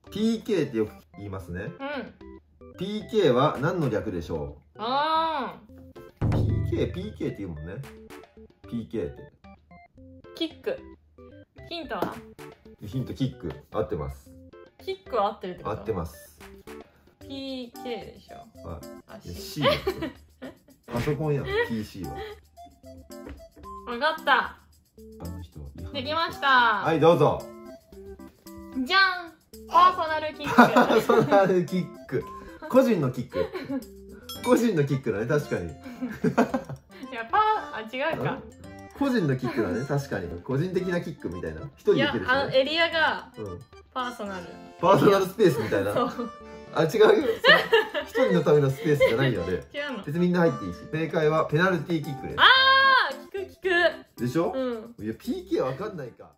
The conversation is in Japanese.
PK ってよく言いますね。 うん。 PK は何の略でしょあう？ PK って言うもんね。PK ってキック。ヒントは？ ヒント、キック。合ってます。 キックは合ってるってこ合と？ ってます。 PK でしょ。 はい。いや足。 C だって。パソコンやん、PC は。 わかった。 あの人はできました。 はい、どうぞ。 じゃん。パーソナルキック。 パーソナルキック。個人のキック。個人のキックだね、確かに。 いや、違うか。 個人のキックだね、確かに。個人的なキックみたいな。一人いやでいけるし、ね。 エリアがうん。 パーソナル。 パーソナルスペースみたいな。 そう。 あ、違うよ。一人のためのスペースじゃないよね。 違うの。 別にみんな入っていいし。正解はペナルティーキックです。 ああ、聞く。 でしょ？ うん。 いや、PK わかんないか。